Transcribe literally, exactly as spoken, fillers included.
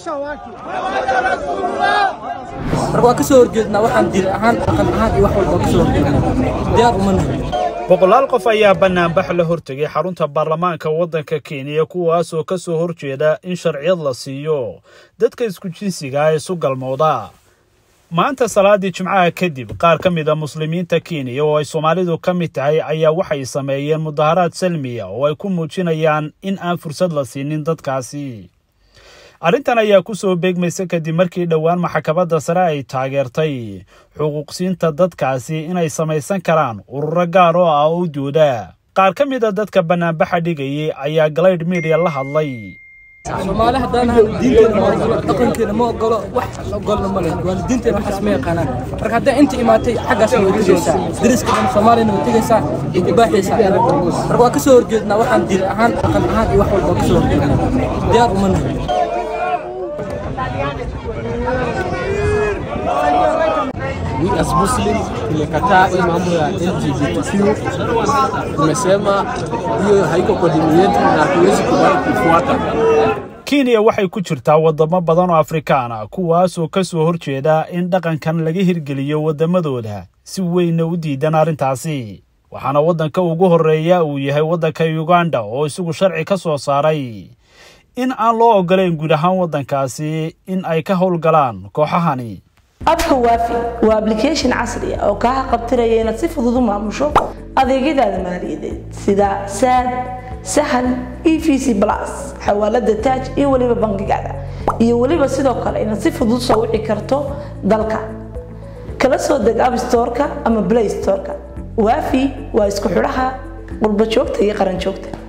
marka kasoo horjeedna waxaan diir ahaan dhaqan ahaan iyo wax walba kasoo horjeedna diyaar uma nahay boqolaal qof ayaa banaanbax la hortagay xarunta baarlamaanka waddanka Kenya kuwaas oo ka soo horjeeda in sharciyad la siiyo dadka isku jinsiga ah ee isu galmooda maanta salaadii jimcaha kadib qaar ka mid ah muslimiinta Kenya oo ay Soomaalidu ka mid tahay ayaa waxay sameeyeen mudaharaad salmiya oo ay ku muujinayaan in aan fursad la siinin dadkaasi arrintan ayaa ku soo beegmaysa kadib markii dhawaan maxkamadda sare ay taageertay xuquuqsiinta dadkaasi inay samaysan karaan ururo gaar ah oo u dooda qaar ka mid ah dadka banaanbaxa dhigayay ayaa Glide Media la hadlay Soomaali hadaan diinteena ma ogolo dhaqankeena ma ogolo wax ogolna ma leh waalidiinteena waxa sameeyay qanaan marka hadda inta imaatay xaggaas way tigaysaa dariska Soomaaliyeed way tigaysaa iyo baaxaysaa marka waa ka soo horjeedna waxaan diir ahaan dhaqan ahaan iyo wax walba ka soo horjeedna diyaar uma nahay We as Muslims tumekataa hii mambo ya L G B T Q. Tumesema hiyo haiko kwa dini yetu na hatuwezi kubali kufuata. Kenya waxay ku jirtaa wadamo badan oo Afrikaan ah kuwaas oo ka soo horjeeda in dhaqankan laga hirgeliyo wadamadooda si weyn u diidan arrintaasi waxaana wadanka ugu horeeya uu yahay wadanka Uganda oo isugu sharci ka soo saaray in aan loo ogoleen guud ahaan wadankaasi in ay ka howlgalaan kooxahani abka waafi waa application casri ah oo ka qabtiraya inaad si fudud u maamusho adeegyada maaliyadeed sida sad sahal E V C plus xawaalada taaj iyo waliba bangiga iyo waliba sidoo kale inaad si fudud soo wici karto dalka kala soo deg App Store-ka ama Play Store-ka waafi waa isku xidhaha qurba joogta iyo qaran joogta